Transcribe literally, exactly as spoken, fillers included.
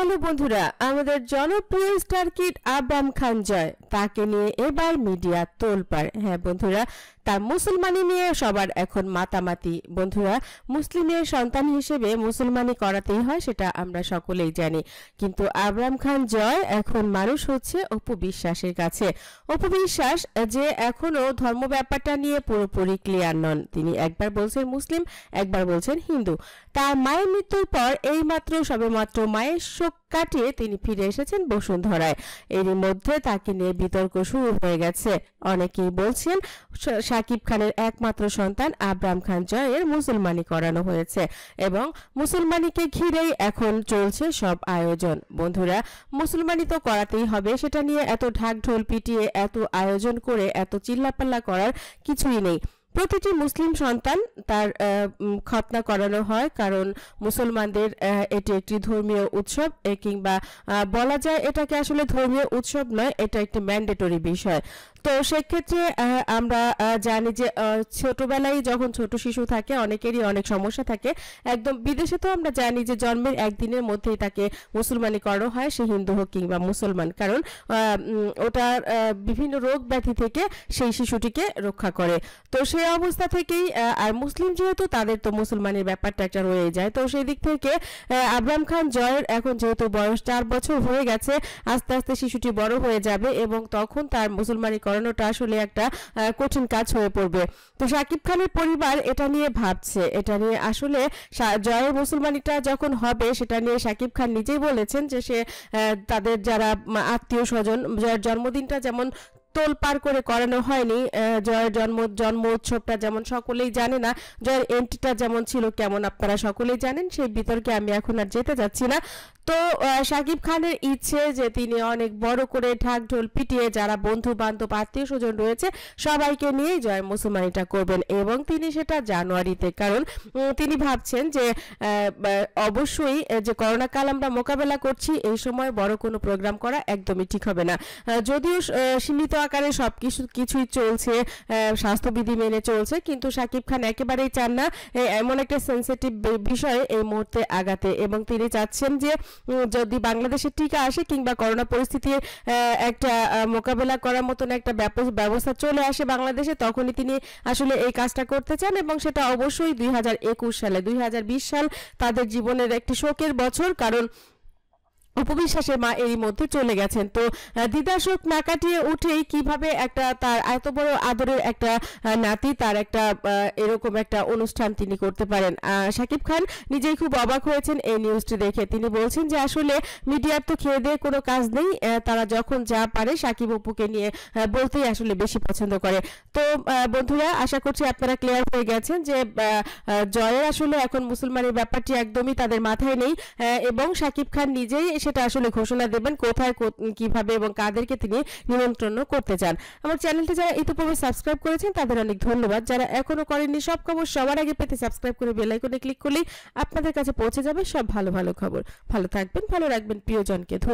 Hello বন্ধুরা, আমাদের জনপ্রিয় স্টার কিড আব্রাম খান জয় তাকে নিয়ে এবার মিডিয়া তোলপাড়। হ্যাঁ বন্ধুরা, তার মুসলমানি নিয়ে সবার এখন মাতামাতি। বন্ধুরা, মুসলিমের সন্তান হিসেবে মুসলমানি করাতেই হয়, সেটা আমরা সকলেই জানি। কিন্তু আব্রাম খান জয় এখন মানুষ হচ্ছে অপু বিশ্বাসের কাছে। অপু বিশ্বাস যে এখনো ধর্ম ব্যাপারটা নিয়ে পুরোপুরি ক্লিয়ার নন। তিনি একবার বলছেন মুসলিম, একবার বলছেন হিন্দু। তার মায়ের মৃত্যুর পর এইমাত্র সবেমাত্র মায়ের শোক কাটিয়ে তিনি ফিরে এসেছেন বসুন্ধরায়। এরই মধ্যে তাকে নিয়ে বিতর্ক শুরু হয়ে গেছে। অনেকেই বলছেন শাকিব খানের একমাত্র সন্তান আব্রাম খান জয়ের মুসলমানি করানো হয়েছে এবং মুসলমানিকে ঘিরেই এখন চলছে সব আয়োজন। বন্ধুরা, মুসলমানি তো করাতেই হবে, সেটা নিয়ে এত ঢাক ঢোল পিটিয়ে এত আয়োজন করে এত চিল্লাপাল্লা করার কিছুই নেই। প্রতিটি মুসলিম সন্তান তার খতনা করানো হয়, কারণ মুসলমানদের এটি একটি ধর্মীয় উৎসব, কিংবা বলা যায় এটাকে আসলে ধর্মীয় উৎসব নয়, এটা একটি ম্যান্ডেটরি বিষয়। তো সেক্ষেত্রে আমরা জানি যে ছোটবেলায় যখন ছোট শিশু থাকে অনেকেরই অনেক সমস্যা থাকে। একদম বিদেশে তো আমরা জানি যে জন্মের একদিনের মধ্যেই তাকে মুসলমানি করানো হয়, সে হিন্দু হোক কিংবা মুসলমান, কারণ ওটার বিভিন্ন রোগ ব্যাধি থেকে সেই শিশুটিকে রক্ষা করে। তো সেই অবস্থা থেকেই, আর মুসলিম যেহেতু তাদের তো মুসলমানের ব্যাপারটা একটা রয়ে যায়। তো সেই দিক থেকে আব্রাম খান জয়ের এখন যেহেতু বয়স চার বছর হয়ে গেছে, আস্তে আস্তে শিশুটি বড় হয়ে যাবে এবং তখন তার মুসলমানি করানোটা আসলে একটা কঠিন কাজ হয়ে পড়বে। তো শাকিব খানের পরিবার এটা নিয়ে ভাবছে, এটা নিয়ে আসলে জয়ের মুসলমানিটা যখন হবে সেটা নিয়ে শাকিব খান নিজেই বলেছেন যে সে তাদের যারা আত্মীয় স্বজন, জয়ের জন্মদিনটা যেমন তোল পার করে করানো হয়নি, জয়ের জন্ম জন্ম উৎসবটা যেমন সকলেই জানে না, জয়ের এন্ট্রিটা যেমন ছিল কেমন আপনারা সকলেই জানেন, সেই বিতর্কে আমি এখন আর যেতে যাচ্ছি না। তো শাকিব খানের ইচ্ছে যে তিনি অনেক বড় করে ঢাক ঢোল পিটিয়ে যারা বন্ধু বান্ধব আত্মীয় স্বজন রয়েছে সবাইকে নিয়ে জয় মুসলমানিটা করবেন এবং তিনি সেটা জানুয়ারিতে, কারণ তিনি ভাবছেন যে অবশ্যই যে করোনা কাল আমরা মোকাবেলা করছি, এই সময় বড় কোনো প্রোগ্রাম করা একদমই ঠিক হবে না। যদিও সীমিত আকারে সব কিছু কিছুই চলছে, স্বাস্থ্যবিধি মেনে চলছে, কিন্তু শাকিব খান একেবারেই চান না এমন একটা সেন্সিটিভ বিষয়ে এই মুহূর্তে আগাতে, এবং তিনি চাচ্ছেন যে যদি বাংলাদেশে টিকা আসে কিংবা করোনা পরিস্থিতির একটা মোকাবেলা করার মতন একটা ব্যবস্থা চলে আসে বাংলাদেশে, তখনই তিনি আসলে এই কাজটা করতে চান। এবং সেটা অবশ্যই দুই হাজার একুশ সালে, দুই হাজার বিশ সাল তাদের জীবনের একটি শোকের বছর, কারণ অপু বিশ্বাসের মা এরই মধ্যে চলে গেছেন। তো দ্বিধাশোক না কাটিয়ে উঠেই কিভাবে একটা তার এত বড় আদরের একটা নাতি, তার একটা এরকম একটা অনুষ্ঠান তিনি করতে পারেন। শাকিব খান নিজেই খুব অবাক হয়েছেন এই নিউজটি দেখে। তিনি বলছেন যে আসলে মিডিয়ার তো খেয়ে দিয়ে কোনো কাজ নেই, তারা যখন যা পারে শাকিব অপুকে নিয়ে বলতেই আসলে বেশি পছন্দ করে। তো বন্ধুরা, আশা করছি আপনারা ক্লিয়ার হয়ে গেছেন যে জয়ের আসলে এখন মুসলমানের ব্যাপারটি একদমই তাদের মাথায় নেই, এবং শাকিব খান নিজেই সেটা আসলে ঘোষণা দেবেন কোথায় কিভাবে এবং কাদেরকে তিনি নিমন্ত্রণ করতে চান। আমার চ্যানেলটি যারা ইতিপূর্বে সাবস্ক্রাইব করেছেন তাদের অনেক ধন্যবাদ। যারা এখনো করেননি, সব খবর সবার আগে পেতে সাবস্ক্রাইব করে বেল আইকনে ক্লিক করলেই আপনাদের কাছে পৌঁছে যাবে সব ভালো ভালো খবর। ভালো থাকবেন, ভালো রাখবেন প্রিয়জনকে।